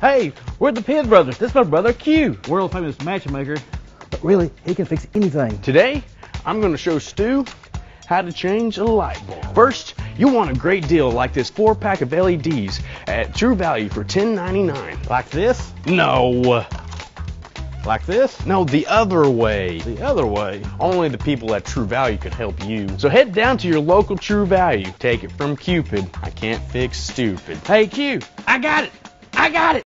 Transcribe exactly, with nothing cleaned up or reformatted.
Hey, we're the Pid Brothers. This is my brother Q. World famous matchmaker. But really, he can fix anything. Today, I'm going to show Stu how to change a light bulb. First, you want a great deal like this four pack of L E Ds at True Value for ten ninety-nine. Like this? No. Like this? No, the other way. The other way. Only the people at True Value could help you. So head down to your local True Value. Take it from Cupid. I can't fix stupid. Hey Q, I got it. I got it.